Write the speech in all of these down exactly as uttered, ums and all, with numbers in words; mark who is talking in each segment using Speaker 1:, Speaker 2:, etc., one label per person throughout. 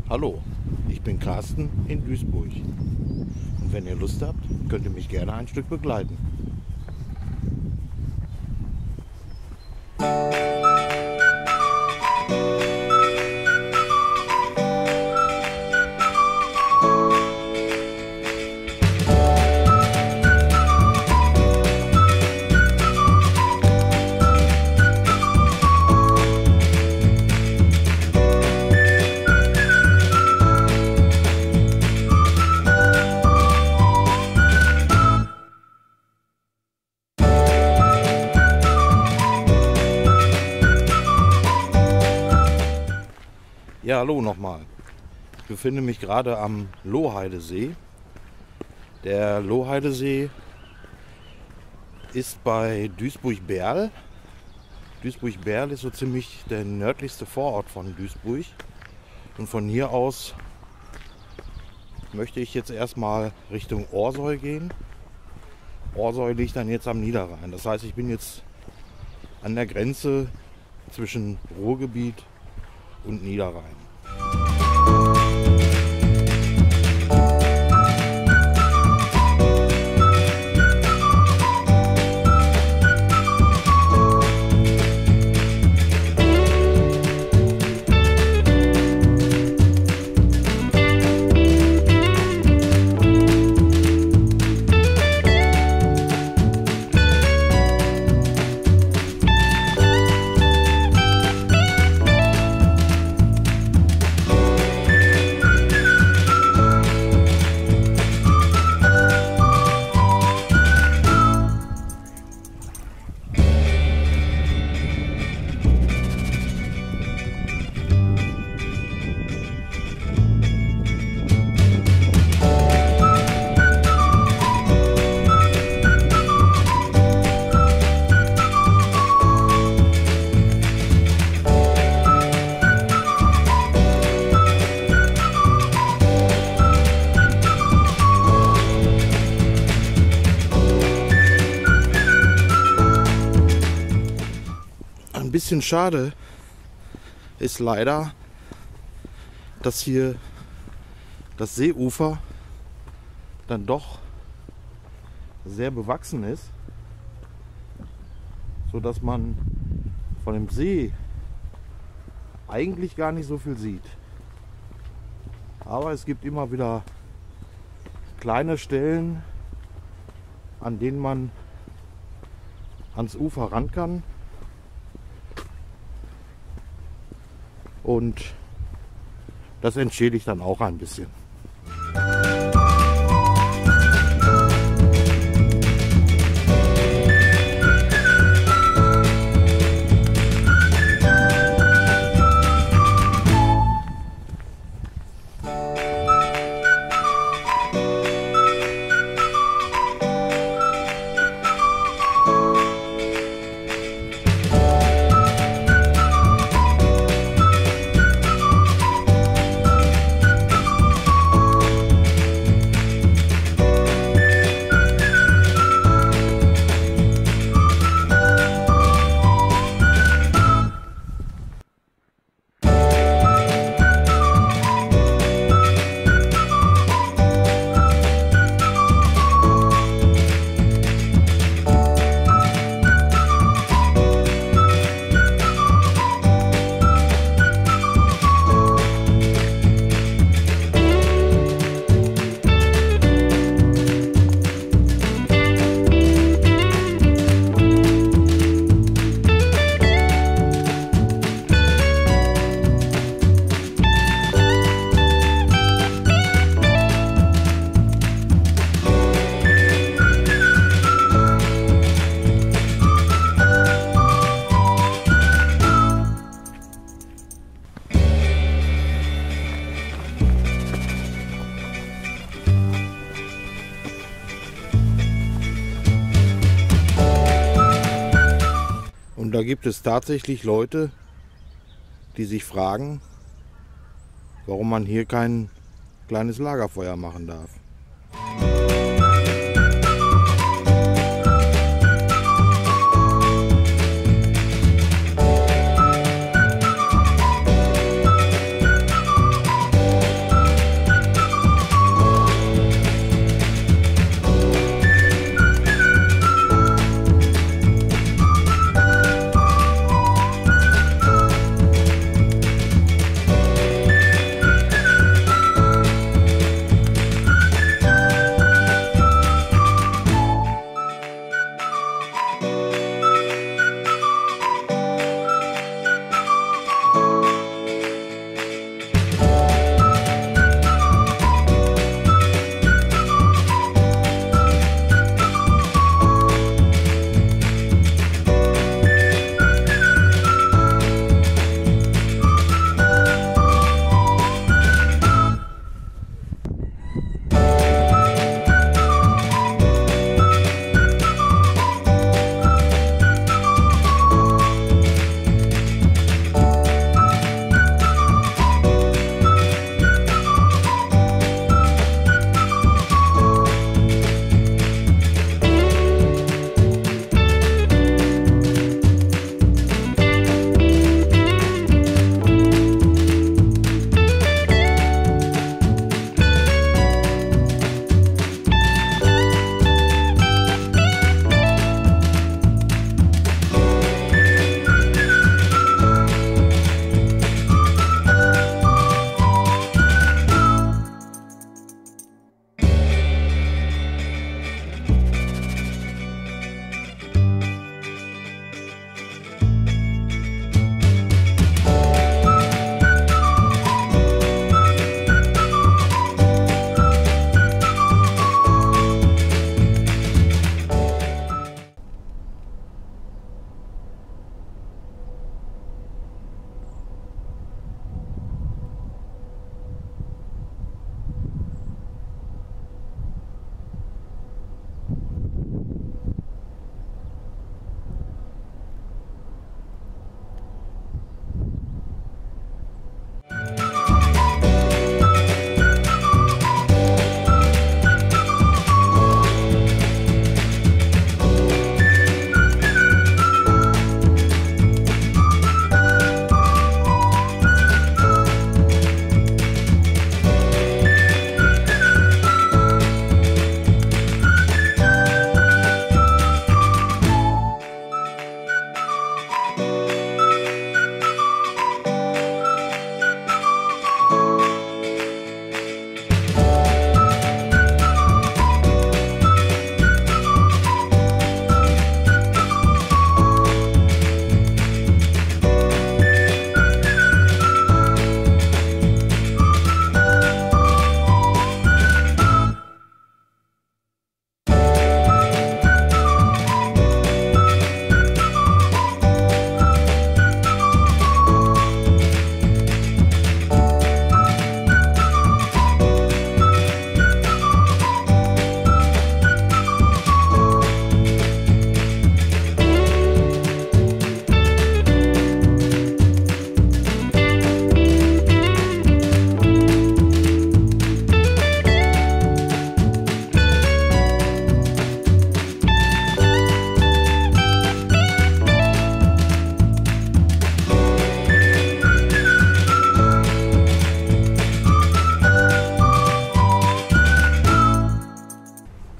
Speaker 1: Hallo, ich bin Carsten in Duisburg. Und wenn ihr Lust habt, könnt ihr mich gerne ein Stück begleiten. Ja, hallo nochmal. Ich befinde mich gerade am Loheidesee. Der Loheidesee ist bei Duisburg-Berl. Duisburg-Berl ist so ziemlich der nördlichste Vorort von Duisburg. Und von hier aus möchte ich jetzt erstmal Richtung Orsoy gehen. Orsoy liegt dann jetzt am Niederrhein. Das heißt, ich bin jetzt an der Grenze zwischen Ruhrgebiet und Niederrhein. Ein bisschen schade ist leider, dass hier das Seeufer dann doch sehr bewachsen ist, so dass man von dem See eigentlich gar nicht so viel sieht. Aber es gibt immer wieder kleine Stellen, an denen man ans Ufer ran kann. Und das entschädigt dann auch ein bisschen. Und da gibt es tatsächlich Leute, die sich fragen, warum man hier kein kleines Lagerfeuer machen darf.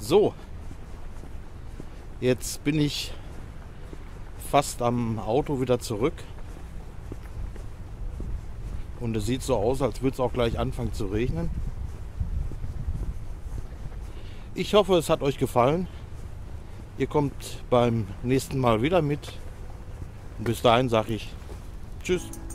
Speaker 1: So, jetzt bin ich fast am Auto wieder zurück. Und es sieht so aus, als würde es auch gleich anfangen zu regnen. Ich hoffe, es hat euch gefallen. Ihr kommt beim nächsten Mal wieder mit. Und bis dahin sage ich Tschüss.